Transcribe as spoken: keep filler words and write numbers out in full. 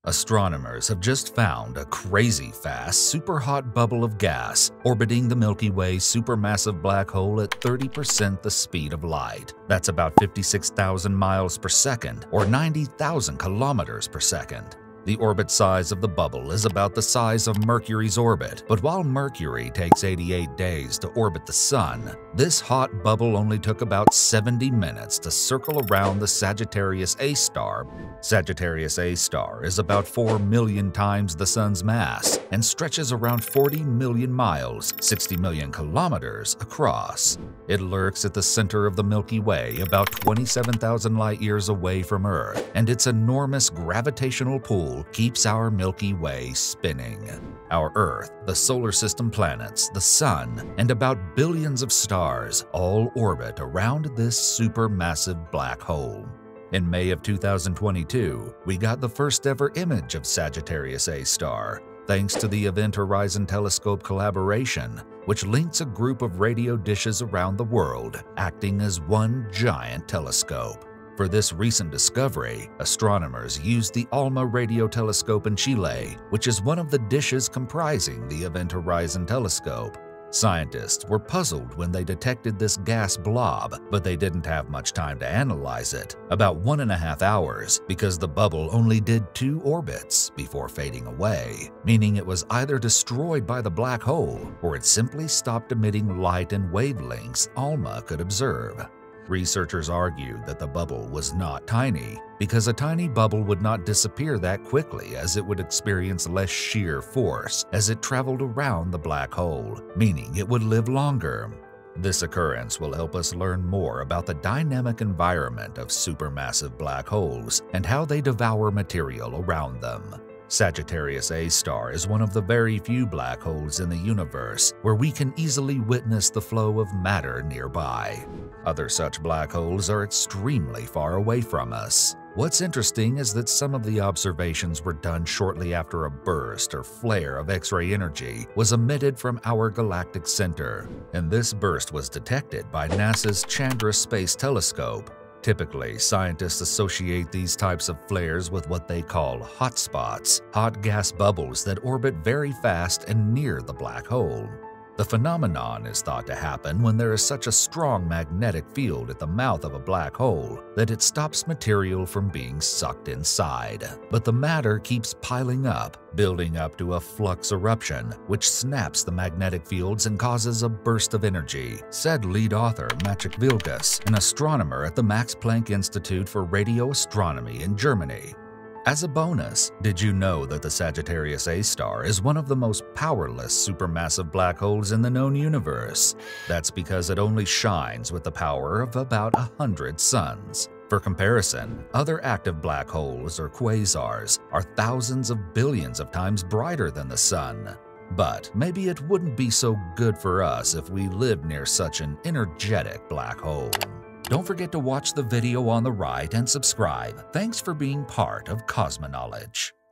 Astronomers have just found a crazy fast, super hot bubble of gas orbiting the Milky Way supermassive black hole at thirty percent the speed of light. That's about fifty-six thousand miles per second or ninety thousand kilometers per second. The orbit size of the bubble is about the size of Mercury's orbit, but while Mercury takes eighty-eight days to orbit the Sun, this hot bubble only took about seventy minutes to circle around the Sagittarius A star. Sagittarius A star is about four million times the Sun's mass and stretches around forty million miles, sixty million kilometers across. It lurks at the center of the Milky Way, about twenty-seven thousand light-years away from Earth, and its enormous gravitational pull keeps our Milky Way spinning. Our Earth, the solar system planets, the Sun, and about billions of stars all orbit around this supermassive black hole. In May of two thousand twenty-two, we got the first ever image of Sagittarius A star, thanks to the Event Horizon Telescope collaboration, which links a group of radio dishes around the world, acting as one giant telescope. For this recent discovery, astronomers used the ALMA radio telescope in Chile, which is one of the dishes comprising the Event Horizon Telescope. Scientists were puzzled when they detected this gas blob, but they didn't have much time to analyze it, about one and a half hours, because the bubble only did two orbits before fading away, meaning it was either destroyed by the black hole or it simply stopped emitting light and wavelengths ALMA could observe. Researchers argued that the bubble was not tiny, because a tiny bubble would not disappear that quickly, as it would experience less shear force as it traveled around the black hole, meaning it would live longer. This occurrence will help us learn more about the dynamic environment of supermassive black holes and how they devour material around them. Sagittarius A star is one of the very few black holes in the universe where we can easily witness the flow of matter nearby. Other such black holes are extremely far away from us. What's interesting is that some of the observations were done shortly after a burst or flare of X-ray energy was emitted from our galactic center, and this burst was detected by NASA's Chandra Space Telescope. Typically, scientists associate these types of flares with what they call hotspots, hot gas bubbles that orbit very fast and near the black hole. The phenomenon is thought to happen when there is such a strong magnetic field at the mouth of a black hole that it stops material from being sucked inside. But the matter keeps piling up, building up to a flux eruption, which snaps the magnetic fields and causes a burst of energy, said lead author Maciek Wilkus, an astronomer at the Max Planck Institute for Radio Astronomy in Germany. As a bonus, did you know that the Sagittarius A star is one of the most powerless supermassive black holes in the known universe? That's because it only shines with the power of about a hundred suns. For comparison, other active black holes or quasars are thousands of billions of times brighter than the Sun. But maybe it wouldn't be so good for us if we lived near such an energetic black hole. Don't forget to watch the video on the right and subscribe. Thanks for being part of Cosmoknowledge.